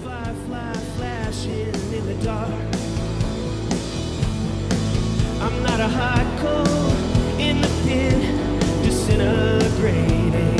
firefly flashing in the dark. I'm not a hot coal in the pit, disintegrating.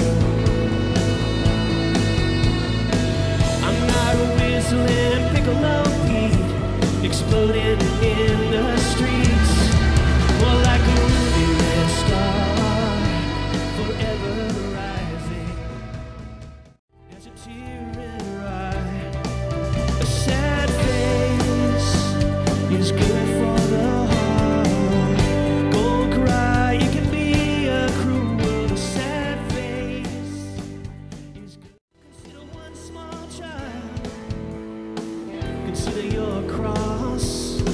I'm not a whistling piccolo beat, exploding in the streets. More like a ruby red star, forever rising. There's a tear in her eye. A sad face is good for the heart. Don't cry, it can be a cruel world. A sad face is good. Consider one small child. Consider your cross.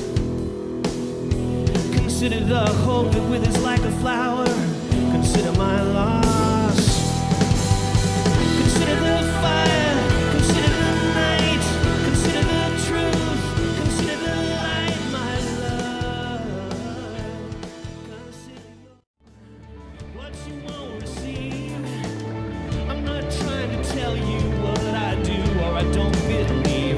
Consider the hope that withers like a flower. Consider my loss. Consider the fire. Consider the night. Consider the truth. Consider the light, my love. Consider what you won't receive. I'm not trying to tell you what I do or I don't believe.